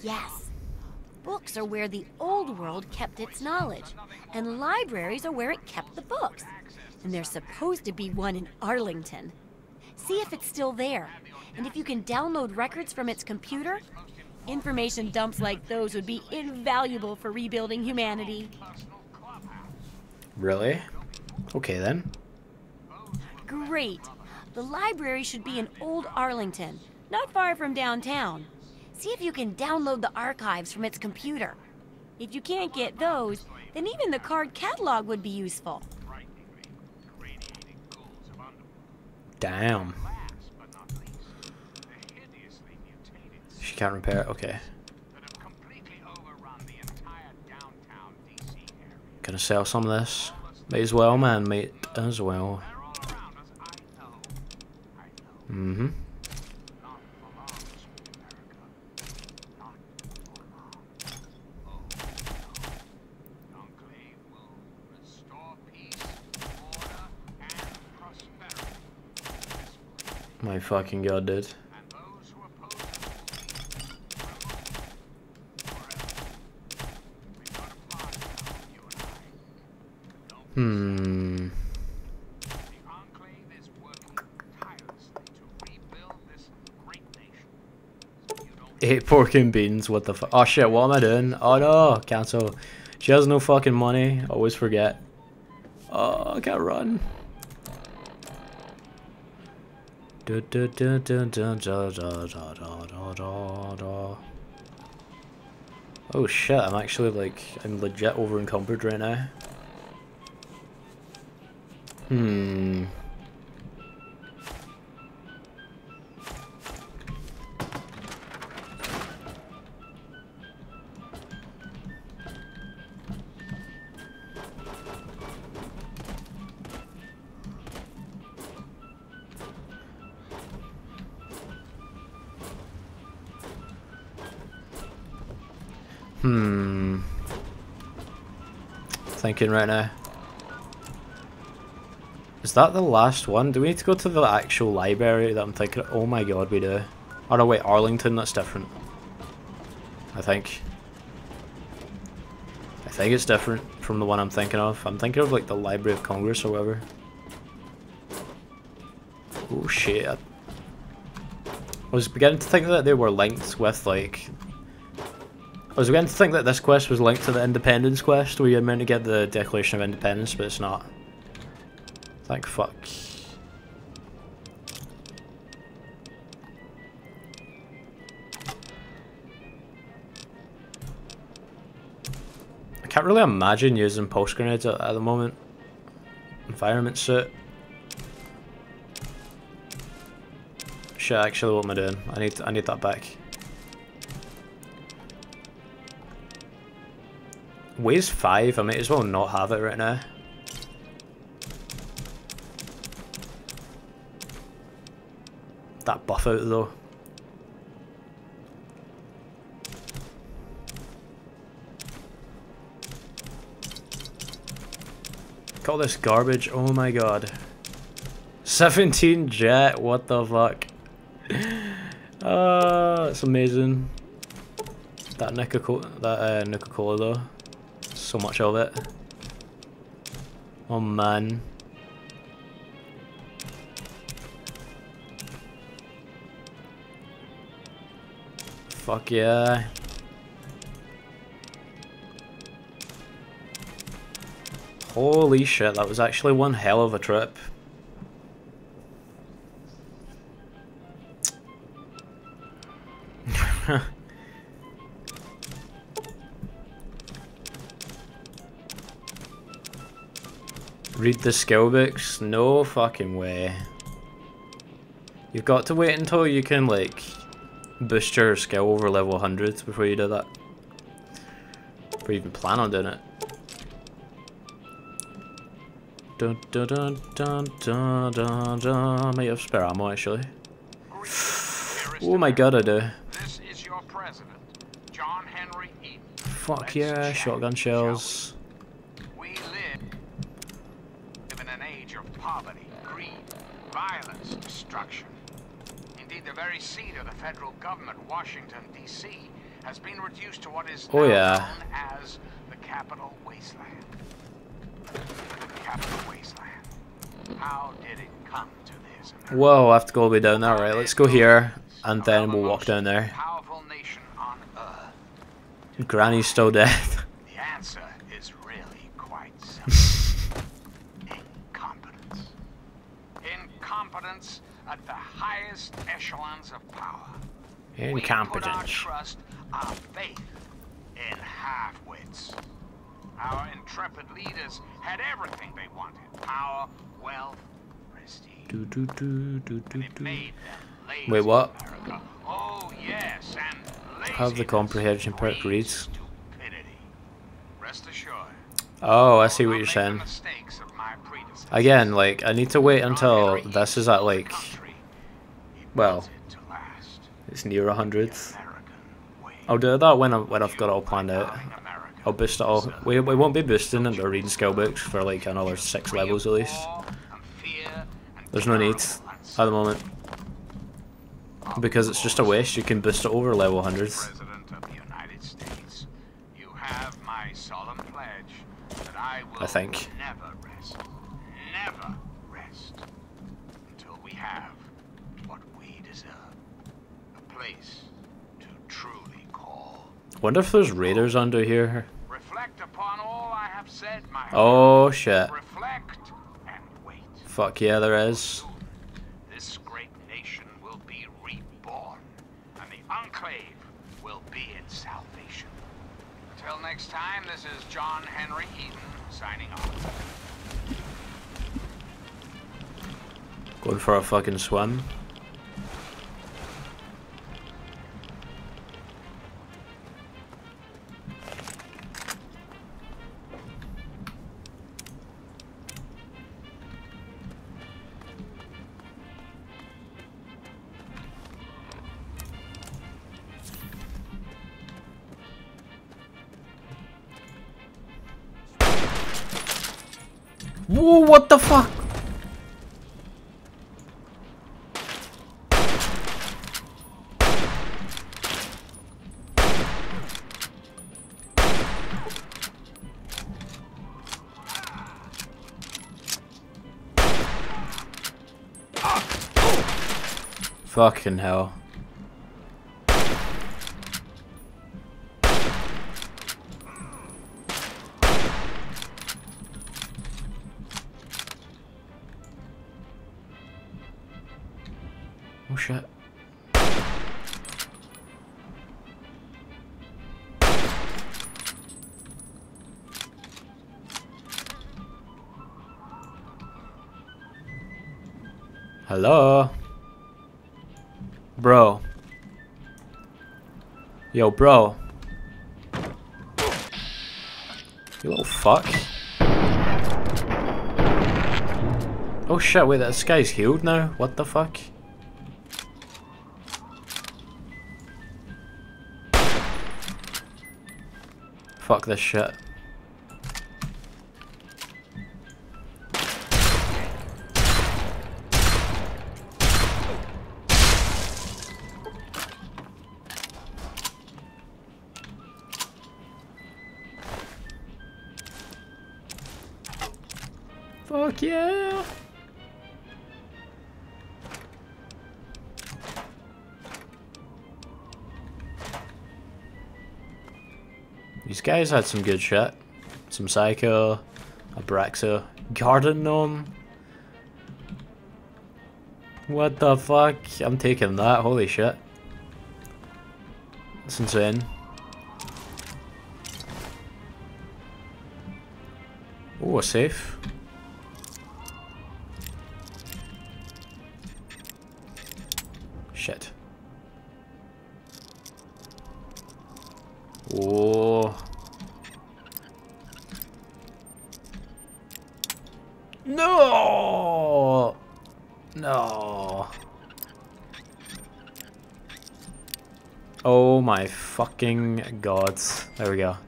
Yes. Books are where the old world kept its knowledge, and libraries are where it kept the books. And there's supposed to be one in Arlington. See if it's still there. And if you can download records from its computer, information dumps like those would be invaluable for rebuilding humanity. Really? Okay then. Great. The library should be in Old Arlington, not far from downtown. See if you can download the archives from its computer. If you can't get those, then even the card catalog would be useful. Damn. She can't repair it, okay. Gonna sell some of this. Might as well, man, might as well. Mm-hmm. My fucking god, dude. Hmm. 8 pork and beans, what the fuck? Oh shit, what am I doing? Oh no, cancel. She has no fucking money, always forget. Oh, I can't run. Oh shit, I'm actually like, I'm legit over encumbered right now. Hmm. Thinking right now. Is that the last one? Do we need to go to the actual library that I'm thinking of? Oh my god, we do. Oh no, wait, Arlington, that's different. I think it's different from the one I'm thinking of. I'm thinking of like the Library of Congress or whatever. Oh shit. I was beginning to think that they were linked with like... I was beginning to think that this quest was linked to the Independence quest where you're meant to get the Declaration of Independence, but it's not. Thank fuck. I can't really imagine using pulse grenades at the moment. Environment suit. Shit, actually, what am I doing? I need that back. Weighs 5, I might as well not have it right now. That buff out though. Call this garbage, oh my god. 17 jet, what the fuck. It's amazing. That Nuka-Cola though. So much of it. Oh man. Fuck yeah. Holy shit, that was actually one hell of a trip. Read the skill books? No fucking way. You've got to wait until you can like boost your skill over level 100 before you do that. Before you even plan on doing it. Dun dun dun dun dun dun dun. I might have spare ammo actually. Oh my god, I do. This is your president, John Henry Eaton. Fuck yeah, shotgun shells. We live in an age of poverty, greed, violence, destruction. Indeed, the very seat of the federal government, Washington, D.C., has been reduced to what is Oh, now yeah. known as the Capital Wasteland. The Capital Wasteland. How did it come to this? Whoa, I have to go all the way down there. Right, let's go here, and then we'll walk down there. Powerful nation on Earth. Granny's still dead. The answer is really quite simple. Incompetence. Incompetence at the highest echelons of power. We put our Incompetence. trust, our faith in half-wits. Our intrepid leaders had everything they wanted. Power, wealth, prestige. Do, do, do, do, do, It do. made them lazy. Wait, what? America. Oh, yes, and Have the laziness comprehension perk breeds reads. stupidity. Rest assured. Oh, I see what I'll you're make the saying. mistakes of my predecessors. Again, like, I need to wait until Henry this is at, like, country. He well, built it to last. it's near 100. American way. I'll do that when I've got it all planned out. Darling America. I'll boost it all. We won't be boosting into reading skill books for like another 6 levels at least. There's no need at the moment. Because it's just a waste, you can boost it over level 100s. President of the United States, you have my solemn pledge that I will I think. never rest until we have what we deserve. A place to truly call. Wonder if there's raiders under here. Reflect upon all I have said, my Oh shit. reflect and wait. Fuck yeah, there is. This great nation will be reborn, and the Enclave will be its salvation. Till next time, this is John Henry Eden signing off. Going for a fucking swim. Whoa, what the fuck? Fucking hell. Oh shit. Hello? Bro. Yo, bro. You little fuck. Oh shit, wait, this guy's healed now? What the fuck? Fuck this shit. Fuck yeah! These guys had some good shit. Some Psycho, Abraxa, Garden Gnome. What the fuck? I'm taking that, holy shit. That's insane. Oh, a safe. Shit. Oh. No! No. Oh my fucking god. There we go.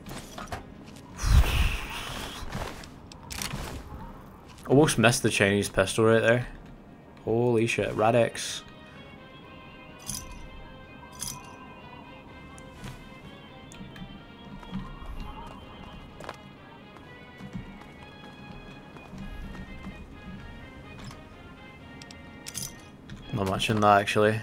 Almost missed the Chinese pistol right there. Holy shit. Radix. Not much in that actually.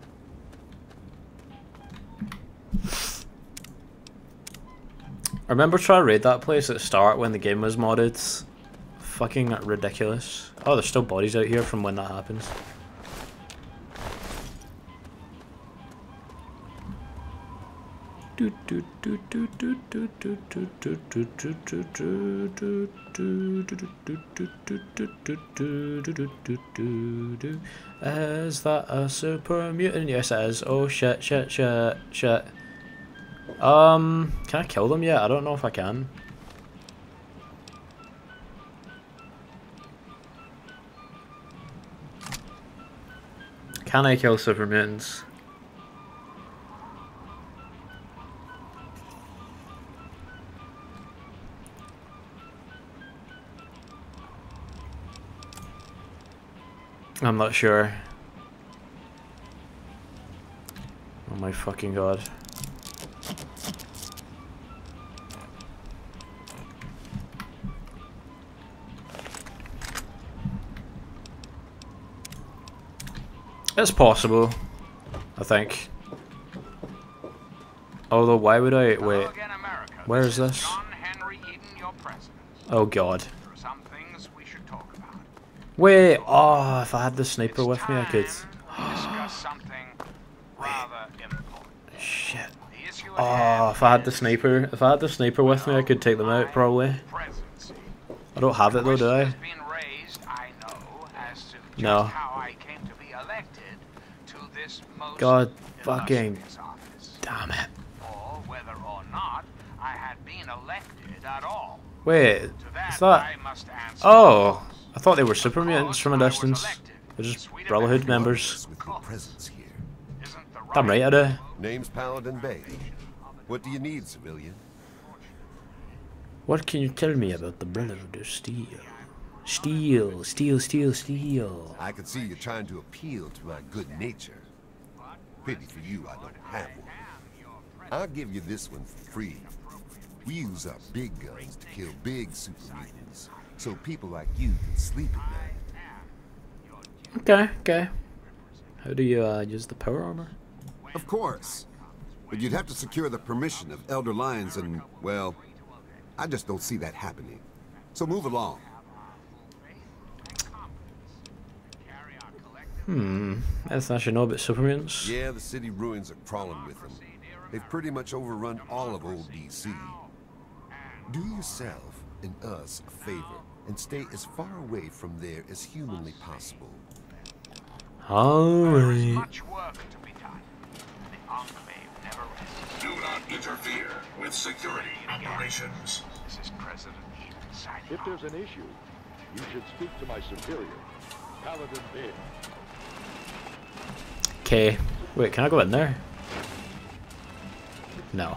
I remember trying to raid that place at the start when the game was modded. Fucking ridiculous. Oh, there's still bodies out here from when that happens. Is that a super mutant? Yes it is. Oh shit, shit, shit, shit. Can I kill them yet? I don't know if I can. Can I kill super mutants? I'm not sure. Oh my fucking god. It's possible, I think. Although, why would I wait? Where is this? Oh god. Wait, oh, if I had the sniper with me, I could. Wait. Shit. Oh, if I had the sniper with me, I could take them out probably. I don't have it though, do I? No. God fucking damn it. Wait, is that... Oh, I thought they were super mutants from a distance. They're just Brotherhood members. Damn right I do. Name's Paladin Bay. What do you need, civilian? What can you tell me about the Brotherhood of Steel? Steel, steel, steel, steel. I can see you're trying to appeal to my good nature. Pity for you, I don't have one. I'll give you this one for free. We use our big guns to kill big super mutants, so people like you can sleep at night. Okay. How do you use the power armor? Of course. But you'd have to secure the permission of Elder Lions and, well, I just don't see that happening. So move along. Anything I should know about super mutants? Yeah, the city ruins are crawling with them. They've pretty much overrun all of old DC. Do yourself and us a favor and stay as far away from there as humanly possible. Alright. Much work to be done. The Enclave never rests. Do not interfere with security operations. This is President Eden signing If there's an issue, you should speak to my superior, Paladin Bay. Okay. Wait, can I go in there? No.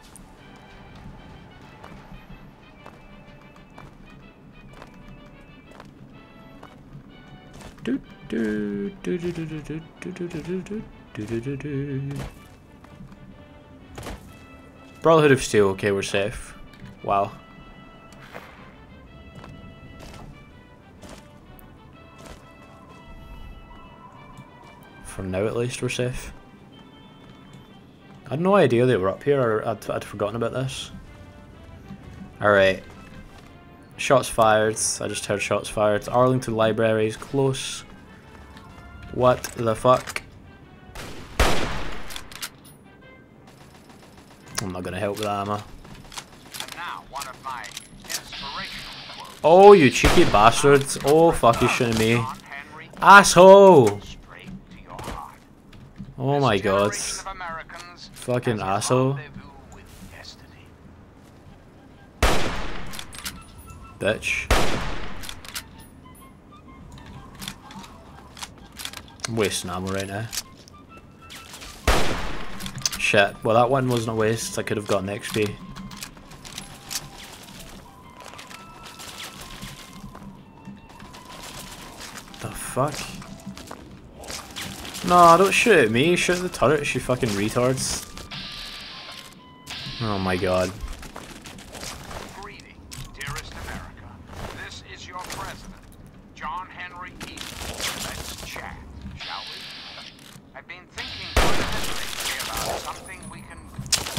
Brotherhood of Steel, okay, we're safe. Wow. For now at least we're safe. I had no idea they were up here, or I'd forgotten about this. Alright. Shots fired. I just heard shots fired. Arlington Library is close. What the fuck? I'm not gonna help with that, am I? now one of my inspirational quotes. Oh, you cheeky bastards. Oh, fuck, you shooting me. Asshole! Straight to your heart. Oh my god. Generation of Americans Fucking has a asshole. rendezvous with destiny. Bitch. I'm wasting ammo right now. Shit. Well, that one wasn't a waste. I could have gotten XP. The fuck? No, don't shoot at me. Shoot at the turrets, you fucking retards. Oh my god. Greeting, dearest America. This is your president, John Henry Eden. Let's chat, shall we?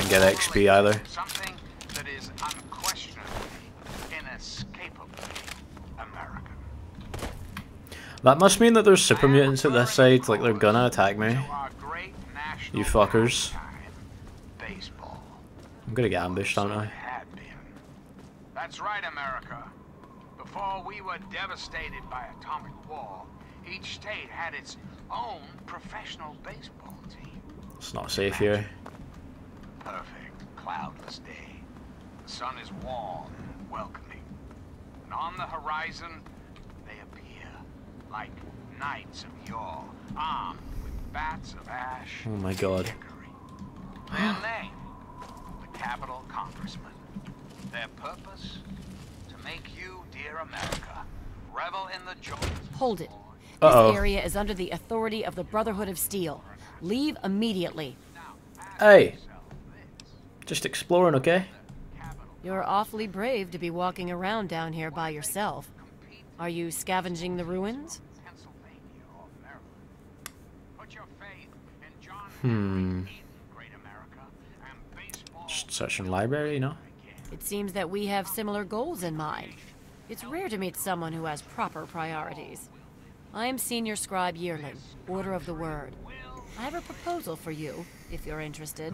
Didn't get XP either. Something that is unquestionably, inescapably American. That must mean that there's super mutants at this side, like they're gonna attack me. To our great national You fuckers. pastime, baseball. I'm gonna get ambushed, aren't I? Had been. That's right, America. Before we were devastated by atomic war, each state had its own professional baseball team. It's not safe here. Perfect, cloudless day. The sun is warm and welcoming. And on the horizon, they appear like knights of yore, armed with bats of ash. Oh my god. Hickory. Their name, the Capitol Congressman. Their purpose, to make you, dear America, revel in the joy. Hold it. Uh-oh. This area is under the authority of the Brotherhood of Steel. Leave immediately. Hey! Just exploring, okay? You're awfully brave to be walking around down here by yourself. Are you scavenging the ruins? Pennsylvania or Maryland. Put your faith in John Hmm. Great America, and baseball. Just searching library, you know? It seems that we have similar goals in mind. It's rare to meet someone who has proper priorities. I am Senior Scribe Yearling, Order of the Word. I have a proposal for you, if you're interested.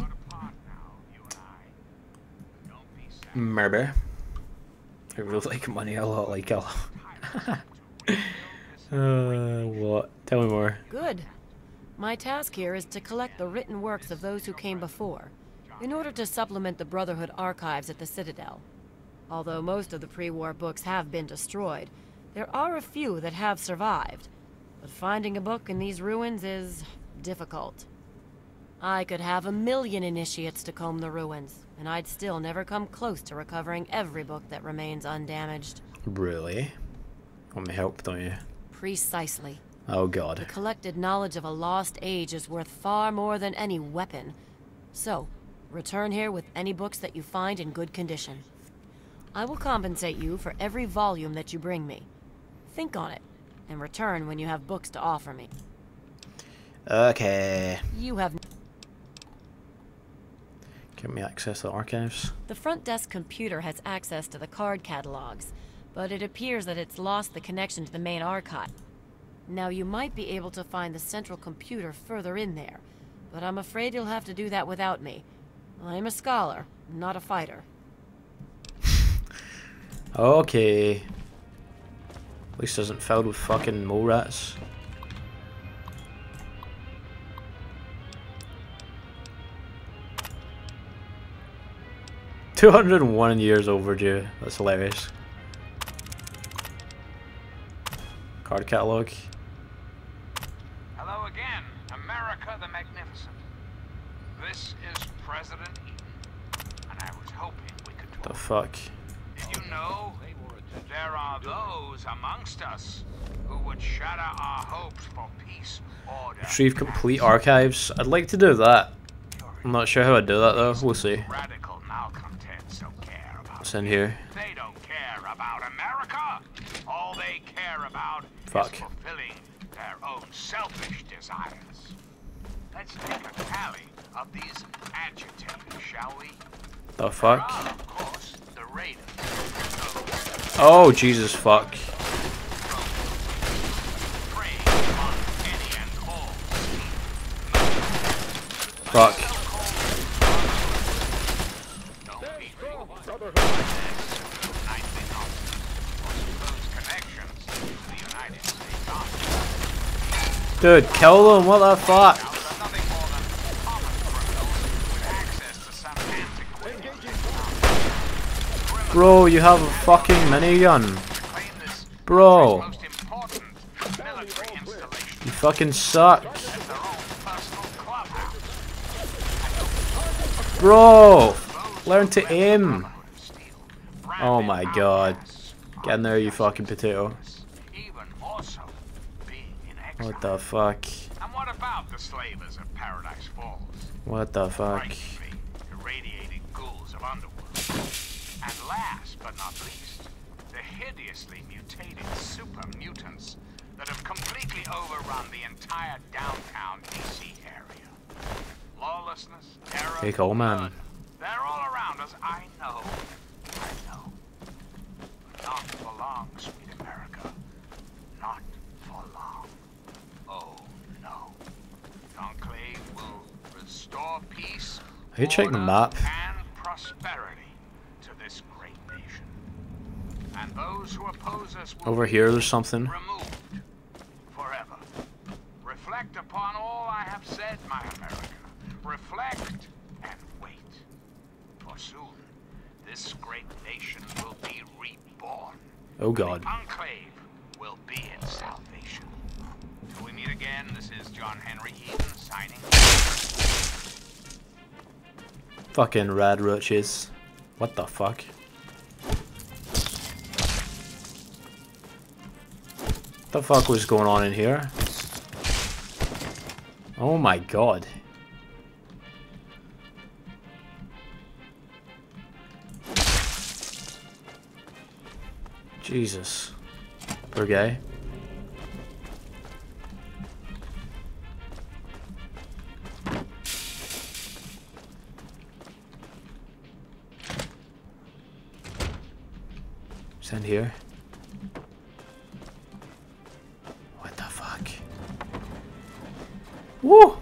Maybe. I really like money a lot, like a lot. What? Tell me more. Good. My task here is to collect the written works of those who came before, in order to supplement the Brotherhood archives at the Citadel. Although most of the pre-war books have been destroyed, there are a few that have survived. But finding a book in these ruins is difficult. I could have 1,000,000 initiates to comb the ruins, and I'd still never come close to recovering every book that remains undamaged. Really? Want me help, don't you? Precisely. Oh The god. collected knowledge of a lost age is worth far more than any weapon. So, return here with any books that you find in good condition. I will compensate you for every volume that you bring me. Think on it, and return when you have books to offer me. Okay. You have... Give me access to the archives. The front desk computer has access to the card catalogs, but it appears that it's lost the connection to the main archive. Now, you might be able to find the central computer further in there, but I'm afraid you'll have to do that without me. I'm a scholar, not a fighter. Okay. At least it isn't filled with fucking mole rats. $201 years overdue. That's hilarious. Card catalog. Hello again, America the Magnificent. This is President Eden, and I was hoping we could The talk. fuck? Did you know there are those amongst us who would shatter our hopes for peace, order, Retrieve complete archives. I'd like to do that. I'm not sure how I'd do that though. We'll see. radical malcontents don't care about. What's in here? They don't care about America. All they care about Fuck. is fulfilling their own selfish desires. Let's take a tally of these agitators, shall we? The fuck? There are, of course, the raiders. Oh Jesus fuck. Prey on any and all. Fuck. Don't be fooled. Nightly nonsense. Those connections to the United States Army. Dude, kill them. What the fuck? Now, they're nothing more than common criminals with access to some antiquated Bro, you have a fucking minigun. claim this Bro, most important military installation you fucking suck. as their own personal clubhouse. Bro, learn to aim. Steel, Oh branded my god. outcasts, Get in there, you fucking potato. even more so being in exile. What the fuck? And what about the slavers of Paradise Falls? What the fuck? Frightening, irradiated ghouls of underworld. And last but not least, the hideously mutated super mutants that have completely overrun the entire downtown DC area. Lawlessness, terror, Hey, cool, man. blood, I could check the map. And prosperity to this great nation. And those who oppose us will Over here there's something. removed forever. Reflect upon all I have said, my America. Reflect and wait. For soon, this great nation will be reborn. Oh god. The Enclave will be its salvation. Till we meet again, this is John Henry Eden signing. Fucking rad roaches. What the fuck? What the fuck was going on in here? Oh my god. Jesus. Poor guy. Send here. What the fuck? Woo!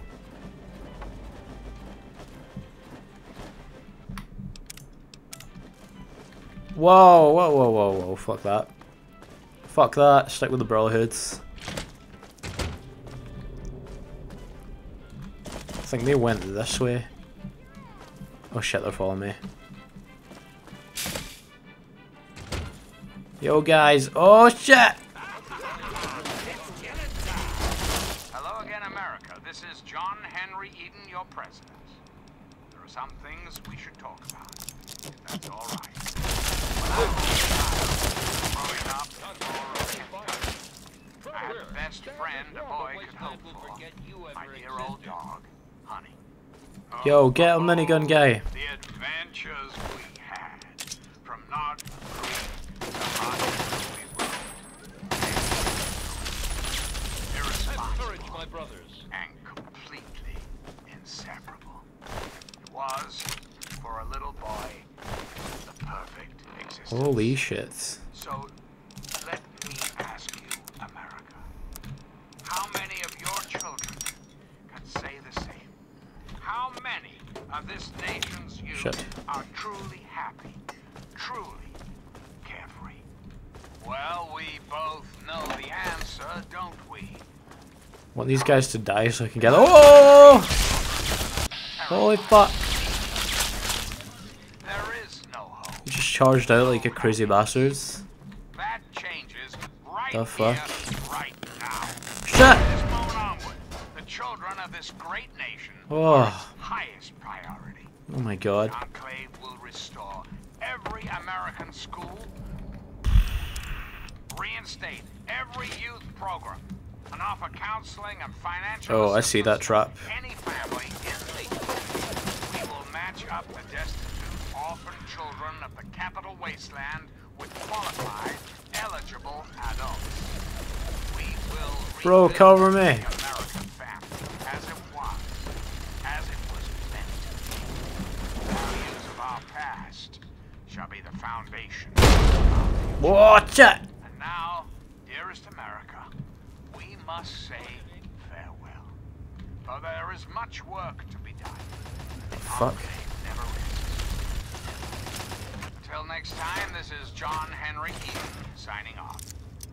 Whoa, whoa, whoa, whoa, whoa, fuck that. Fuck that, stick with the Brotherhoods. I think they went this way. Oh shit, they're following me. Yo guys, oh shit! Hello again, America. This is John Henry Eden, your president. There are some things we should talk about, if that's all right. When I was a child, growing up in rural Kentucky, I had the best friend a boy could hope for. My dear old dog, Honey. Yo, get a minigun guy. The adventures we had, from Knot Creek to Monstrously irresponsible my brothers. and completely inseparable. It was, for a little boy, the perfect existence. Holy shit. So, let me ask you, America, how many of your children can say the same? How many of this nation's youth Shit. are truly happy, truly carefree? Well, we both know the answer, don't we? Want these guys to die so I can get. Oh! Holy fuck. There is no hope. You just charged out like a crazy bastards. That changes right The fuck? here, right now. Shit! From this moment onward, the children of this great nation Oh. are its highest priority. Oh my god. The Enclave will restore every American school, reinstate every youth program, and offer counseling and financial Oh, I see that trap. to any family in need. We will match up the destitute orphan children of the capital Wasteland with qualified, eligible adults. We will Bro, rebuild cover me. the American family as it was meant to be. The values of our past shall be the foundation of our future. Watch it! And now, dearest America, we must say farewell. For there is much work to be done. Fuck. Never rests. Until next time, this is John Henry Eden signing off.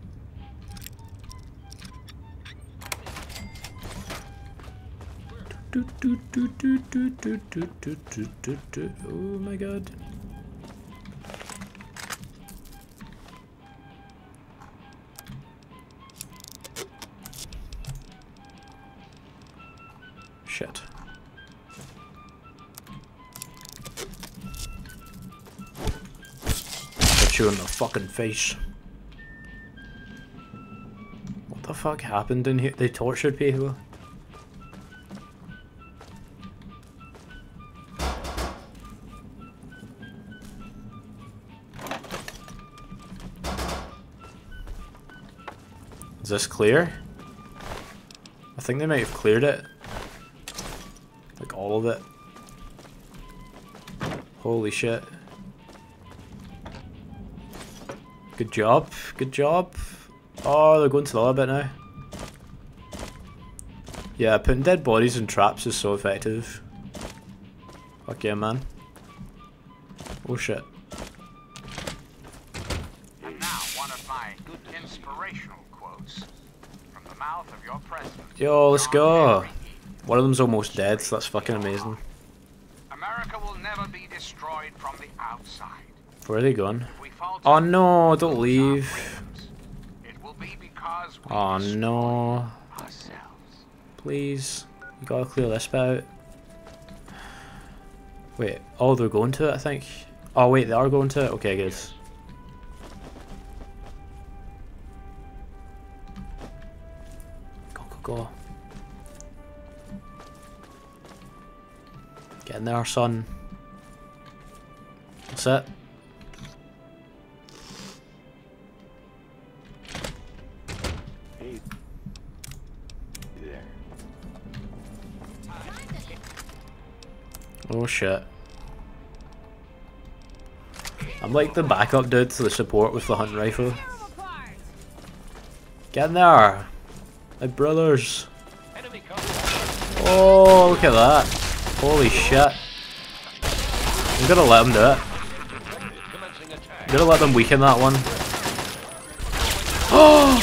Oh my god. Shit. Put you in the fucking face. What the fuck happened in here? They tortured people? Is this clear? I think they might have cleared it. Like all of it. Holy shit. Good job, good job. Oh, they're going to the other bit now. Yeah, putting dead bodies in traps is so effective. Fuck yeah, man. Oh shit. And now, one of my inspirational quotes from the mouth of your president. Yo, let's John go. Henry. One of them's almost dead, so that's fucking amazing. America will never be destroyed from the outside. Where are they going? If we falter, Oh no, don't lose our leave. freedoms, it will be because we Oh destroy no. ourselves. Please. You gotta clear this bit out. Wait, oh, they're going to it, I think. Oh wait, they are going to it? Okay, good. Go, go, go. Get in there, son. That's it. Hey there. Oh shit. I'm like the backup dude to the support with the hunting rifle. Get in there! My brothers! Oh, look at that! Holy shit! I'm gonna let them do it. I'm gonna let them weaken that one. Oh!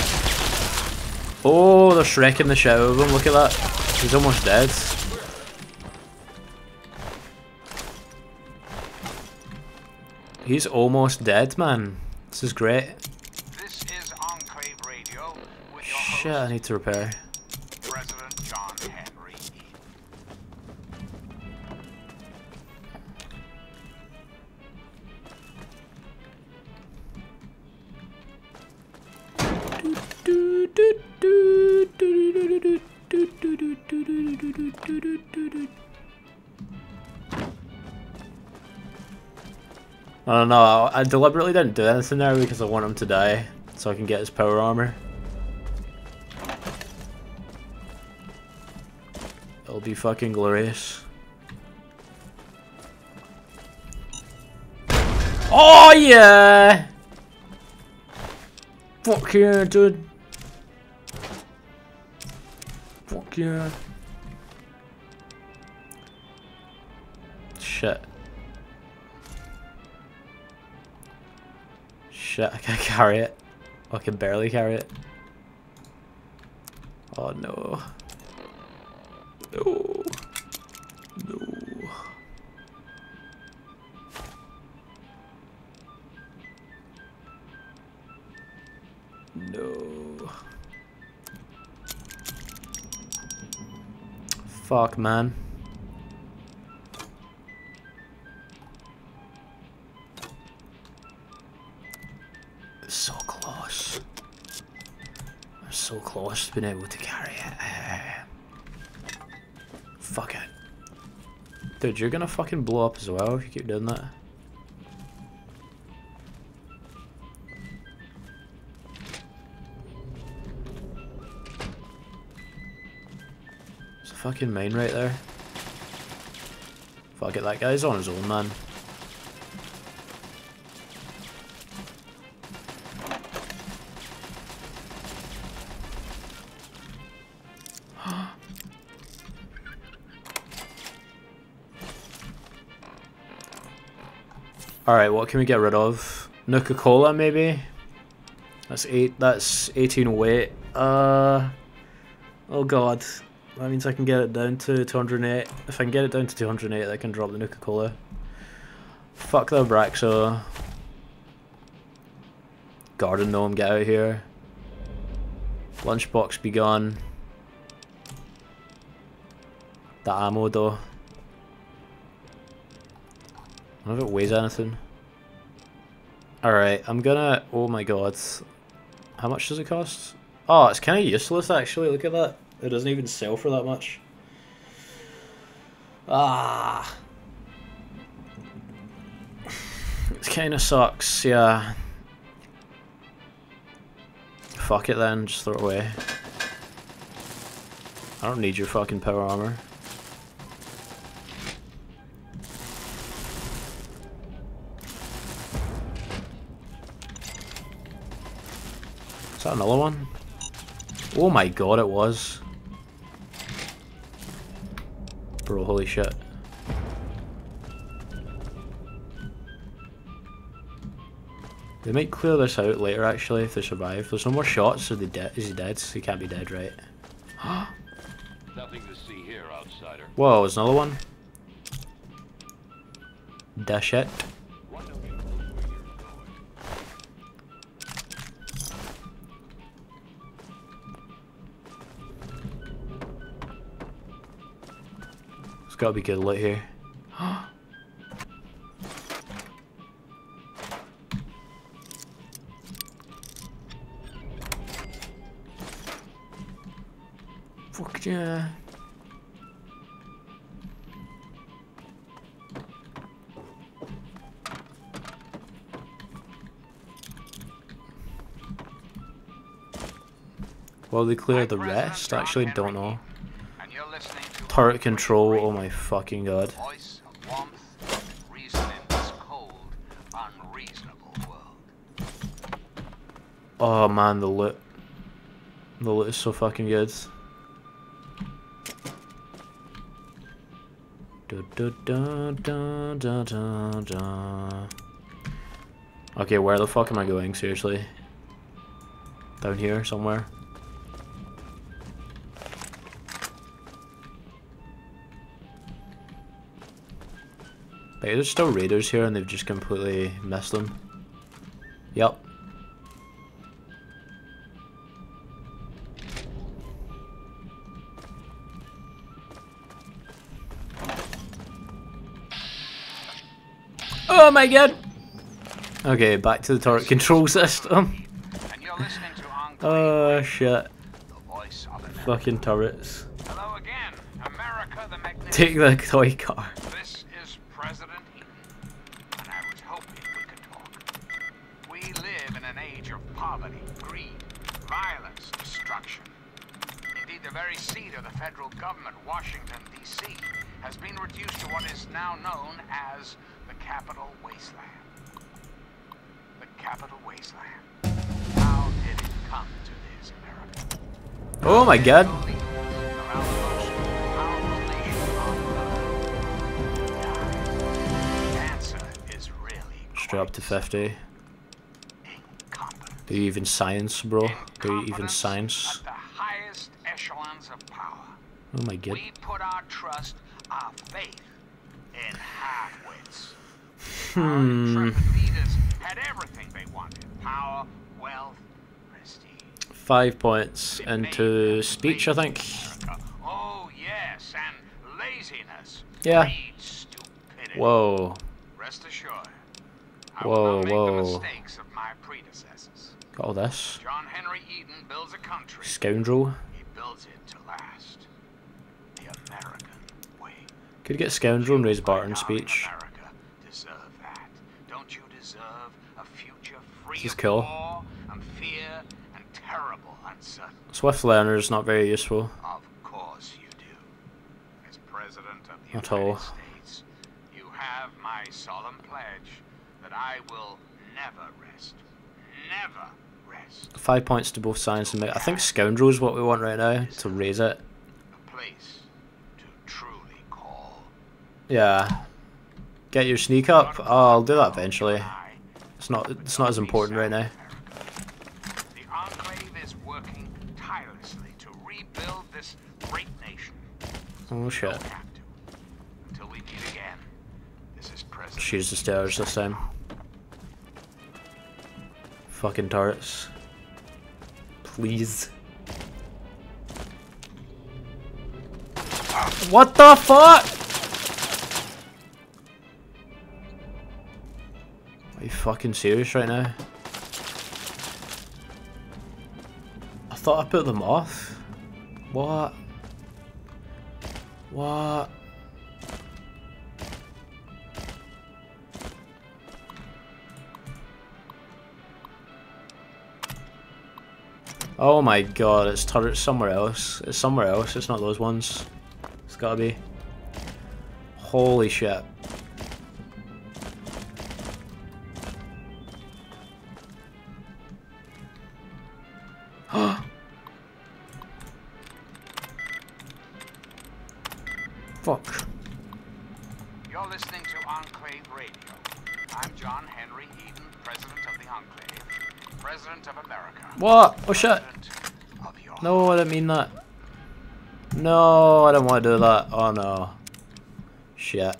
Oh, they're shrekking the shit out of him, look at that. He's almost dead. He's almost dead, man. This is great. This is Enclave Radio with your Shit, host, I need to repair. President John Henry Eden. I don't know, I deliberately didn't do anything there because I want him to die, so I can get his power armor. It'll be fucking glorious. Oh yeah! Fuck yeah, dude. Fuck yeah. Shit. Shit, I can't carry it. I can barely carry it. Oh no. No. No. No. Fuck, man. So close. I'm so close to being able to carry it. Fuck it. Dude, you're gonna fucking blow up as well if you keep doing that. There's a fucking mine right there. Fuck it, that guy's on his own, man. Alright, what can we get rid of? Nuka-Cola, maybe? That's 18 weight. Oh god. That means I can get it down to 208. If I can get it down to 208, I can drop the Nuka-Cola. Fuck the Abraxo. Garden Gnome, get out of here. Lunchbox be gone. The ammo though. I don't know if it weighs anything. Alright, I'm gonna... Oh my god. How much does it cost? Oh, it's kind of useless actually, look at that. It doesn't even sell for that much. Ah. It kind of sucks, yeah. Fuck it then, just throw it away. I don't need your fucking power armor. Is that another one? Oh my god, it was. Bro, holy shit. They might clear this out later actually if they survive. There's no more shots, is he dead? He can't be dead, right? Nothing to see here, outsider. Whoa, there's another one. Dash it. Why don't you look where you're going? There's gotta be good loot here. Fuck yeah. Will they clear the rest? I actually don't know. And you're listening to Turret control, oh my fucking god. voice of warmth, reason in this cold, unreasonable world. Oh man, the loot. The loot is so fucking good. Okay, where the fuck am I going? Seriously? Down here somewhere? Like, there's still raiders here and they've just completely missed them. Yep. Oh my god! Okay, back to the turret control system. And you're listening to Oh shit. the voice of America. Fucking turrets. Hello again, America the Magnificent. Take the toy car. This is President Eaton, and I was hoping we could talk. We live in an age of poverty, greed, violence, destruction. Indeed, the very seat of the federal government, Washington, D.C., has been reduced to what is now known as the Capital Wasteland. The Capital Wasteland. How did it come to this, America? Oh my god. Straight up to 50. Do you even science, bro? Do you even science? At the highest echelons of power. Oh my god. We put our trust, our faith in half-wits. Hmm. Our intrepid leaders had everything they wanted. Power, wealth, prestige. 5 points into speech, I think. Oh, yes, and laziness. Yeah. Greed, stupidity. Whoa. Rest assured, I Whoa, will not make whoa. the mistakes of my predecessors. Got all this. John Henry Eden builds a country. Scoundrel. He builds it to last. The American way. Could get scoundrel and raise My Barton darling speech. America, deserve that. Don't you deserve a future free This is of cool. war and fear and terrible uncertainty? Swift learner is not very useful. Of course you do. As President of the Not United all. States, you have my solemn pledge that I will never rest. Never rest. 5 points to both science and I think scoundrel is what we want right now to raise it. A place to truly call. Yeah. Get your sneak up. Oh, I'll do that eventually. It's not as important right now. The Enclave is working tirelessly to rebuild this great nation. Oh shit. Don't have to. Until we meet again. This is President. Choose the stairs this time. Fucking turrets. Please. What the fuck? Are you fucking serious right now? I thought I put them off. What? What? Oh my god, it's turrets somewhere else. It's somewhere else, it's not those ones. It's gotta be. Holy shit. Fuck. You're listening to Enclave Enclave Radio. I'm John Henry Eden, President of the Enclave, President of America. What? Oh shit. President of your No, I didn't mean that. No, I don't want to do that. Oh no. Shit.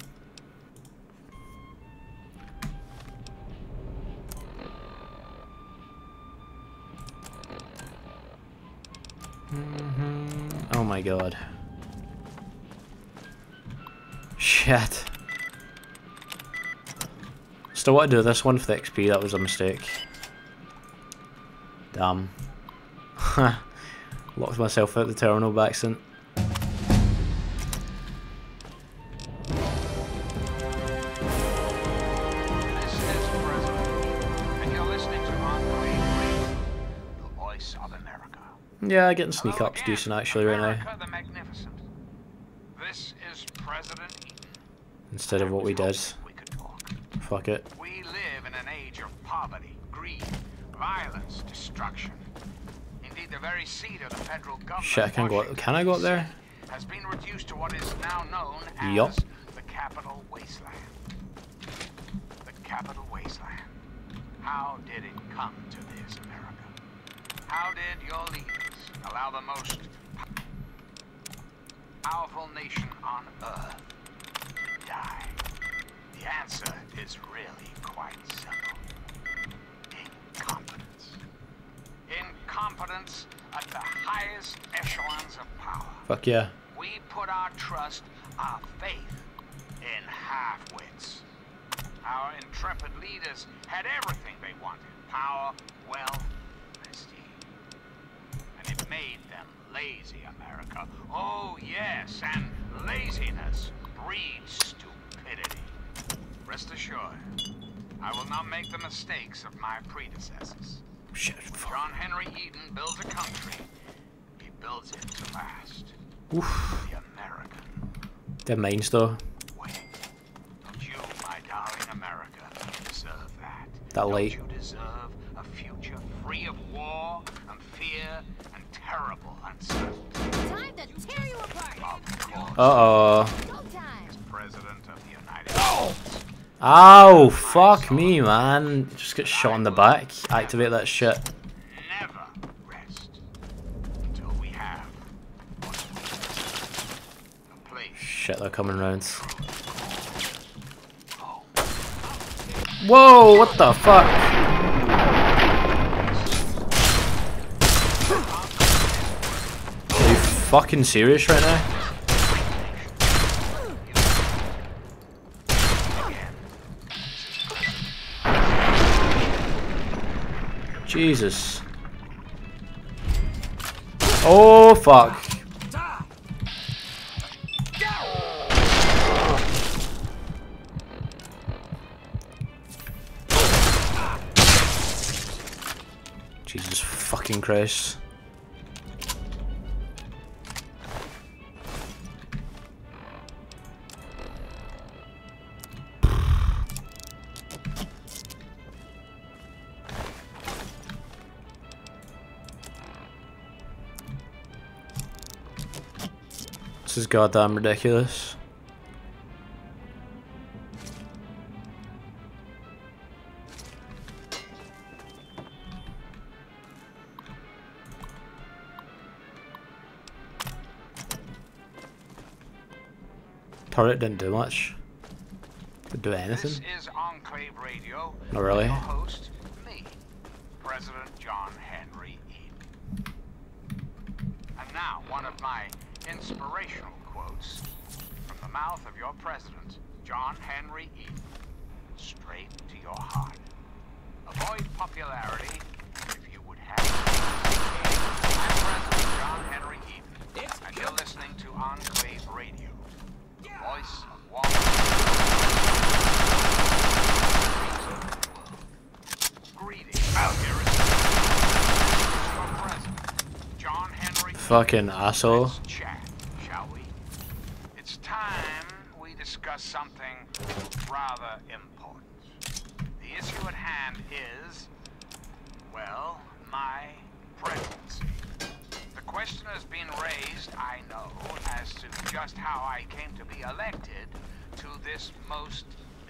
Oh my god. Shit. Still want to do this one for the XP, that was a mistake. Damn. Locked myself out the terminal by accident. This is President, and you're listening to Enclave Radio, the voice of America. Yeah, getting sneak Hello up's again, decent actually right now. America the Magnificent. This is President Eden. Instead of what we did. We could talk. Fuck it. We live in an age of poverty, greed, violence, destruction. Indeed, the very seat of the federal government. Shit, I can't go up. Can I go up there? Has been reduced to what is now known as Yup. the Capital Wasteland. The Capital Wasteland. How did it come to this, America? How did your leaders allow the most powerful nation on earth to die? The answer is really quite simple. Incompetence. Incompetence at the highest echelons of power. Fuck yeah. We put our trust, our faith in half-wits. Our intrepid leaders had everything they wanted. Power, wealth, prestige. And it made them lazy, America. Oh, yes, and laziness breeds stupidity. Rest assured, I will not make the mistakes of my predecessors. Shit. When John Henry Eden builds a country, he builds it to last. Oof. The American They're mines though. way. Don't you, my darling America, deserve that? That light. Don't you deserve a future free of war and fear and terrible uncertainty? Time to tear you apart. Of course, Uh-oh. Go time. as President of the United States. Ow, fuck me, man. Just get shot in the back. Activate that shit. Never rest until we have a place. Shit, they're coming round. Whoa, what the fuck? Are you fucking serious right now? Jesus. Oh, fuck. Jesus fucking Christ. This is goddamn ridiculous. Turret didn't do much. Didn't do anything. This is Enclave Radio. Not really. Your host, me, President John Henry Eden. And now, one of my inspirational quotes from the mouth of your president, John Henry Eden. Straight to your heart. Avoid popularity if you would have it. I'm President John Henry Eden, and you're listening to Enclave Radio, the voice of Washington. Greetings, out here is your president, John Henry Eden. Fucking asshole. Let's chat, shall we? It's time we discuss something rather important. The issue at hand is, well, my presidency. The question has been raised, I know, as to just how I came to be elected to this most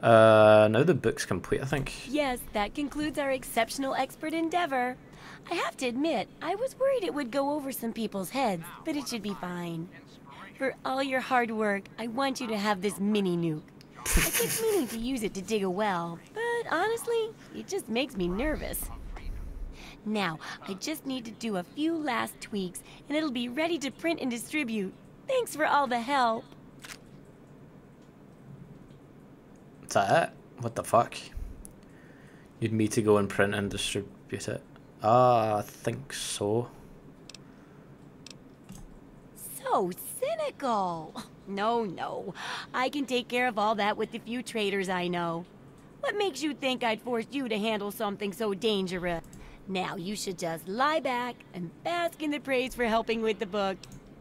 Now the book's complete, I think. Yes, that concludes our exceptional expert endeavor. I have to admit, I was worried it would go over some people's heads, but it should be fine. For all your hard work, I want you to have this mini nuke. I keep meaning to use it to dig a well, but honestly, it just makes me nervous. Now, I just need to do a few last tweaks, and it'll be ready to print and distribute. Thanks for all the help. Is that it? What the fuck? You'd me to go and print and distribute it? I think so. So cynical. No. I can take care of all that with the few traders I know. What makes you think I'd force you to handle something so dangerous? Now you should just lie back and bask in the praise for helping with the book.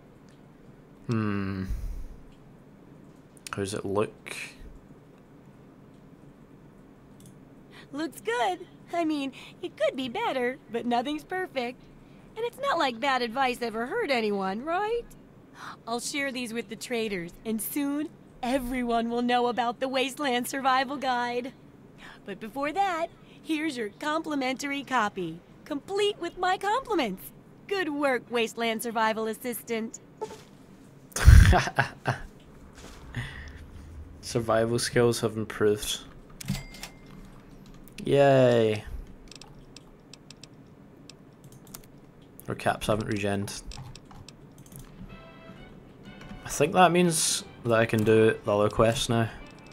How does it look? Looks good. I mean, it could be better, but nothing's perfect. And it's not like bad advice ever hurt anyone, right? I'll share these with the traders, and soon everyone will know about the Wasteland Survival Guide. But before that, here's your complimentary copy, complete with my compliments. Good work, Wasteland Survival Assistant. Survival skills have improved. Yay. Our caps haven't regened. I think that means that I can do the other quests now.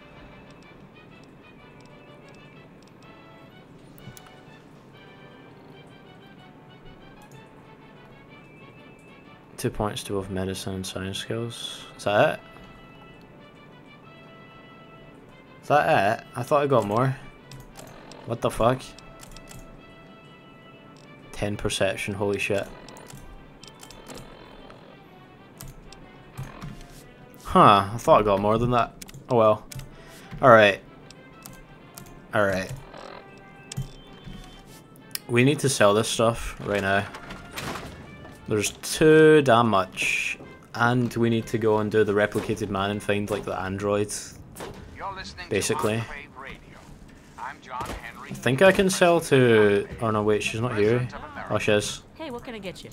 Two points to both medicine and science skills. Is that it? Is that it? I thought I got more. What the fuck? 10 perception, holy shit. Huh, I thought I got more than that. Oh well. Alright. Alright. We need to sell this stuff right now. There's too damn much. And we need to go and do the replicated man and find like the androids. Basically. I think I can sell to... Oh no, wait, she's not here. Oh, she is. Hey, what can I get you?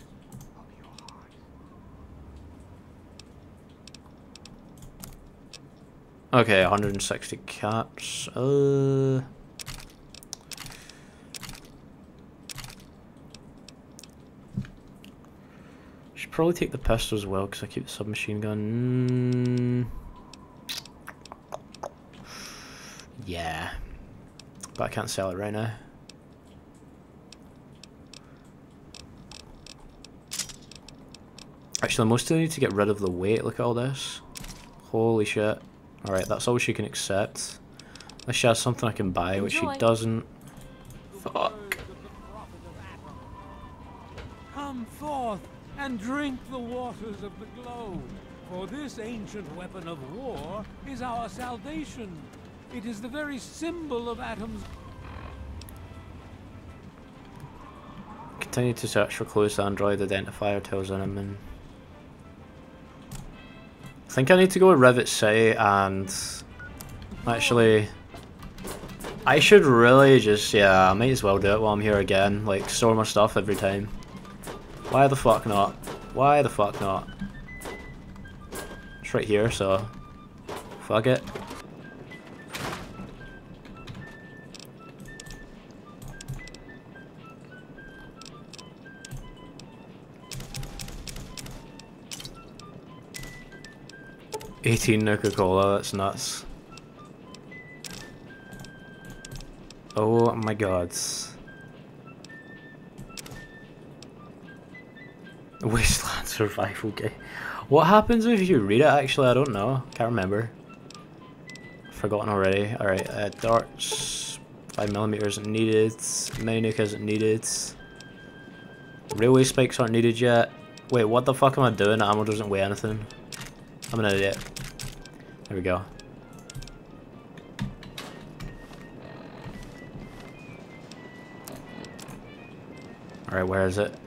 Okay, 160 caps. Should probably take the pistol as well because I keep the submachine gun. Yeah. But I can't sell it right now. Actually, I mostly need to get rid of the weight. Look at all this. Holy shit. Alright, that's all she can accept. Unless she has something I can buy, which she doesn't. Fuck. Come forth and drink the waters of the globe, for this ancient weapon of war is our salvation. It is the very symbol of atoms. Continue to search for clues to Android identifier tells Zimmerman. I think I need to go to Rivet City and actually I should really just, yeah, I might as well do it while I'm here again, like store my stuff every time. Why the fuck not? Why the fuck not? It's right here, so fuck it. $18 Nuka-Cola, that's nuts. Oh my god. Wasteland survival game. What happens if you read it actually? I don't know. Can't remember. Forgotten already. Alright, darts. 5mm isn't needed. Mini nuke isn't needed. Railway spikes aren't needed yet. Wait, what the fuck am I doing? Ammo doesn't weigh anything. I'm an idiot. There we go. Alright, where is it?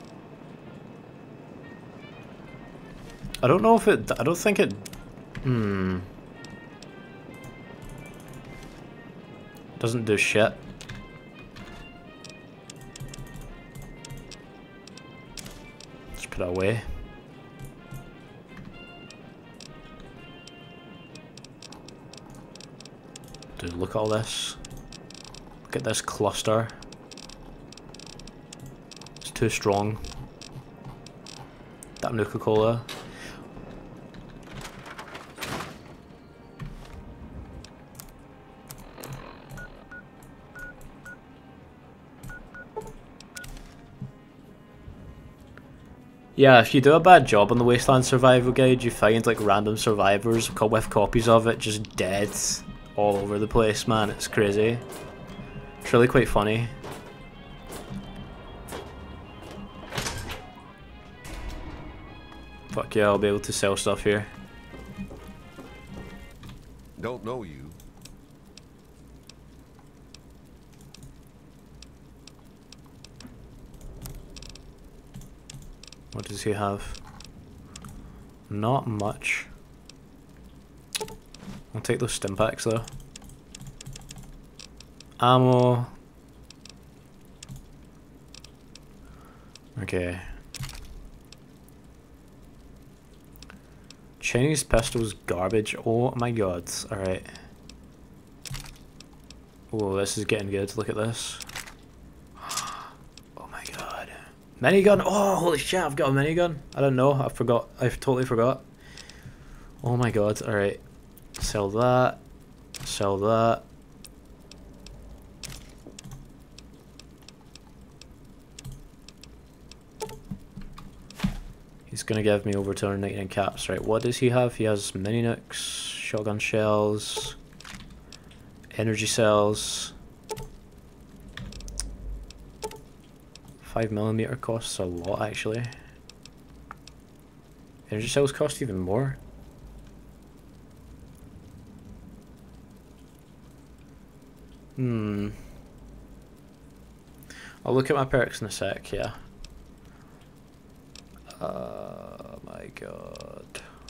I don't know if it... I don't think it... Doesn't do shit. Just put it away. Dude, look at all this. Look at this cluster. It's too strong. That Nuka-Cola. Yeah, if you do a bad job on the Wasteland Survival Guide, you find like random survivors with copies of it just dead all over the place, man. It's crazy. It's really quite funny. Fuck yeah, I'll be able to sell stuff here. Don't know you. What does he have? Not much. I'll take those stim packs though. Ammo. Okay. Chinese pistols garbage. Oh my god. Alright. Oh, this is getting good. Look at this. Oh my god. Minigun. Oh, holy shit, I've got a minigun. I don't know. I forgot. I totally forgot. Oh my god. Alright. Sell that. Sell that. He's gonna give me over 299 caps. Right, what does he have? He has mini nukes, shotgun shells, energy cells. 5mm costs a lot actually. Energy cells cost even more. I'll look at my perks in a sec, yeah. My god.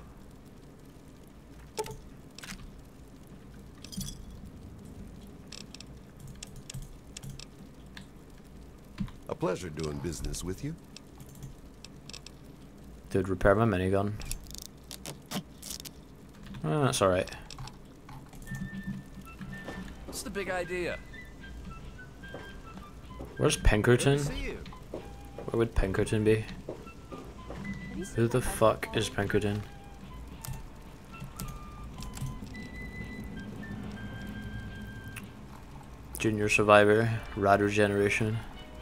A pleasure doing business with you. Dude, repair my minigun. Oh, that's alright. What's the big idea? Where's Pinkerton? Where would Pinkerton be? Who the fuck is Pinkerton? Junior Survivor, Radar Generation.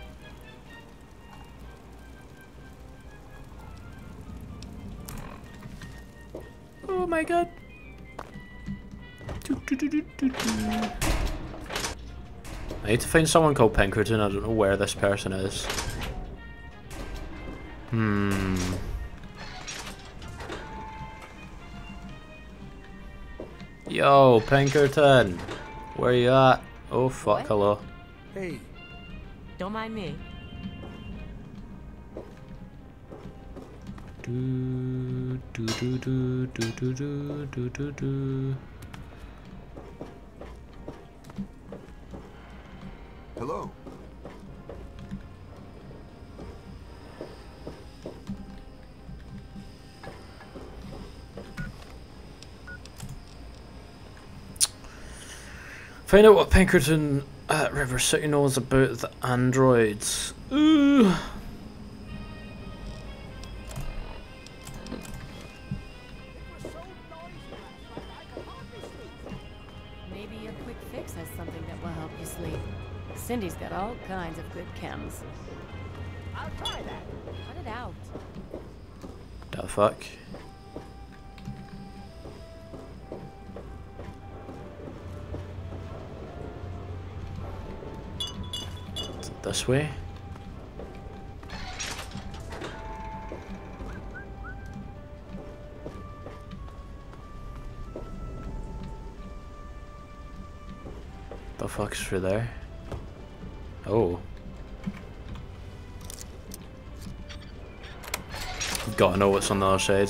Oh my god. I need to find someone called Pinkerton. I don't know where this person is. Yo, Pinkerton! Where you at? Oh fuck, What? hello. Hey. Don't mind me. Do do do do do do do do do do. Hello. Find out what Pinkerton at River City knows about the androids. Ooh. Maybe a quick fix has something that will help you sleep. Cindy's got all kinds of good chems. I'll try that. Cut it out. The fuck? Is it this way? The fuck's through there? Oh. Gotta know what's on the other side.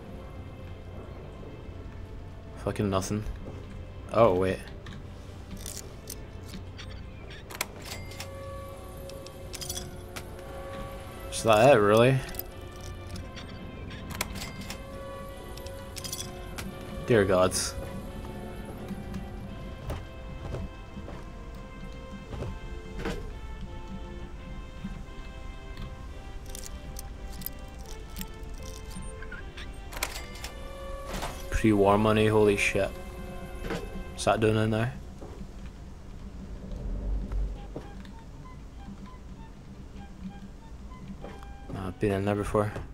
Fucking nothing. Oh, wait. that it, really? Dear gods. Pre-war money, holy shit. What's that doing in there? I've been in there before.